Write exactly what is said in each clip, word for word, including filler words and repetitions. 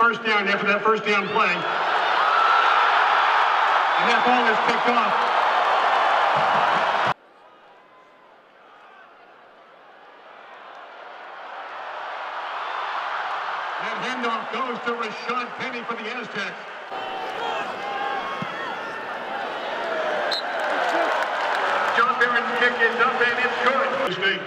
first down after that first down play. And that ball is picked off. And handoff goes to Rashad Penny for the Aztecs. John Barron's kick is up and it's good. Mistake.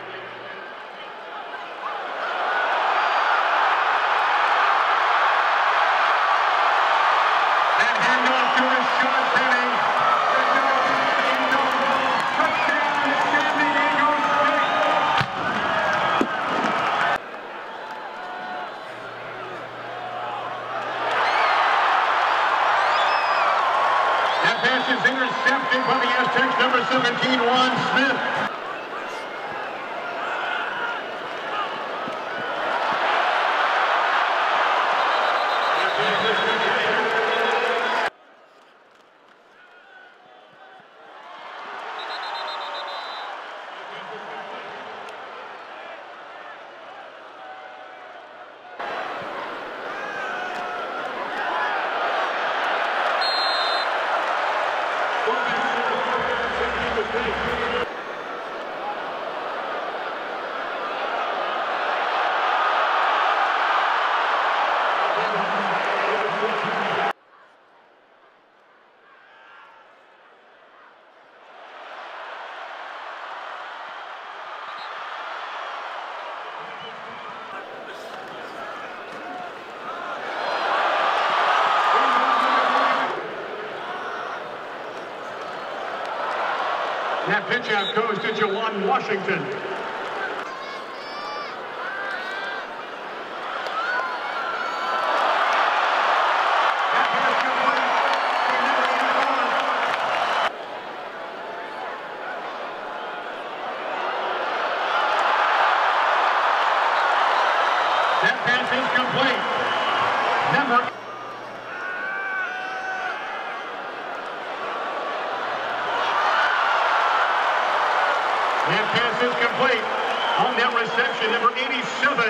And handoff to Rashad Penny. Touchdown, San Diego State. That pass is intercepted by the Aztecs, number seventeen, Juan Smith. That pitch out goes to Jawan Washington. That pass complete. That pass is complete. Number That pass is complete. On that reception, number eighty-seven.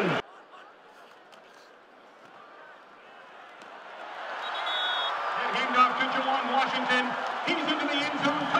And handoff to Jawan Washington. He's into the end zone.